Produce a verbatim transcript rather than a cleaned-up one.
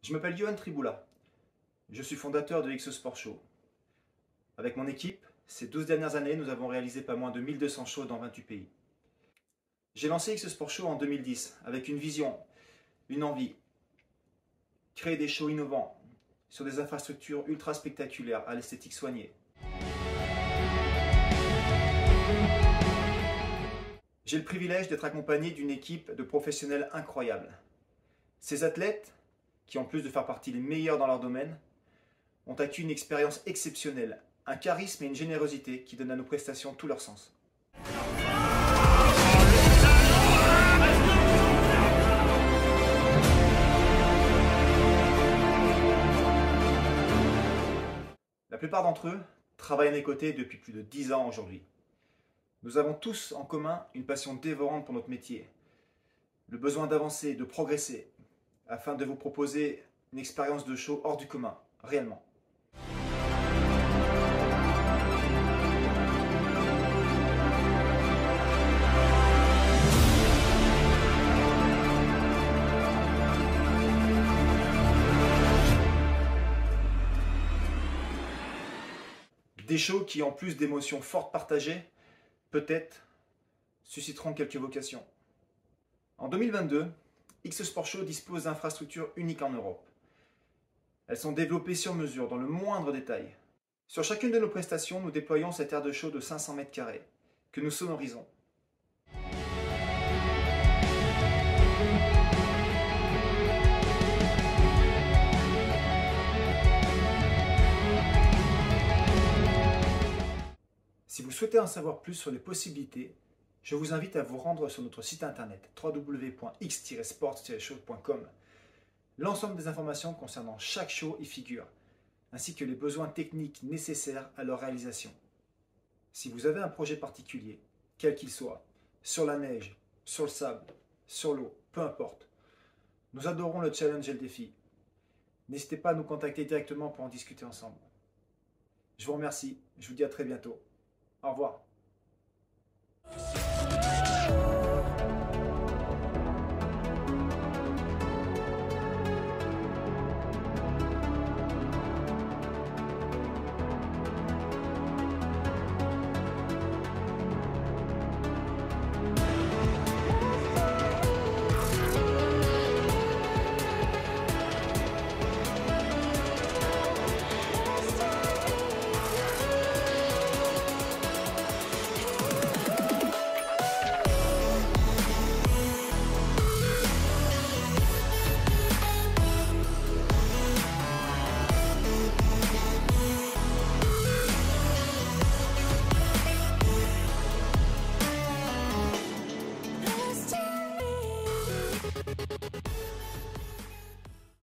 Je m'appelle Yohan Triboula. Je suis fondateur de X Sport Show. Avec mon équipe, ces douze dernières années, nous avons réalisé pas moins de mille deux cents shows dans vingt-huit pays. J'ai lancé X Sport Show en deux mille dix avec une vision, une envie. Créer des shows innovants sur des infrastructures ultra spectaculaires à l'esthétique soignée. J'ai le privilège d'être accompagné d'une équipe de professionnels incroyables. Ces athlètes, qui en plus de faire partie des meilleurs dans leur domaine, ont acquis une expérience exceptionnelle, un charisme et une générosité qui donnent à nos prestations tout leur sens. La plupart d'entre eux travaillent à mes côtés depuis plus de dix ans aujourd'hui. Nous avons tous en commun une passion dévorante pour notre métier, le besoin d'avancer, de progresser, afin de vous proposer une expérience de show hors du commun, réellement. Des shows qui, en plus d'émotions fortes partagées, peut-être susciteront quelques vocations. En deux mille vingt-deux, X Sport Show dispose d'infrastructures uniques en Europe. Elles sont développées sur mesure, dans le moindre détail. Sur chacune de nos prestations, nous déployons cette aire de show de cinq cents mètres carrés, que nous sonorisons. Si vous souhaitez en savoir plus sur les possibilités, je vous invite à vous rendre sur notre site internet w w w point x tiret sport tiret show point com. L'ensemble des informations concernant chaque show y figure, ainsi que les besoins techniques nécessaires à leur réalisation. Si vous avez un projet particulier, quel qu'il soit, sur la neige, sur le sable, sur l'eau, peu importe, nous adorons le challenge et le défi. N'hésitez pas à nous contacter directement pour en discuter ensemble. Je vous remercie, je vous dis à très bientôt. Au revoir.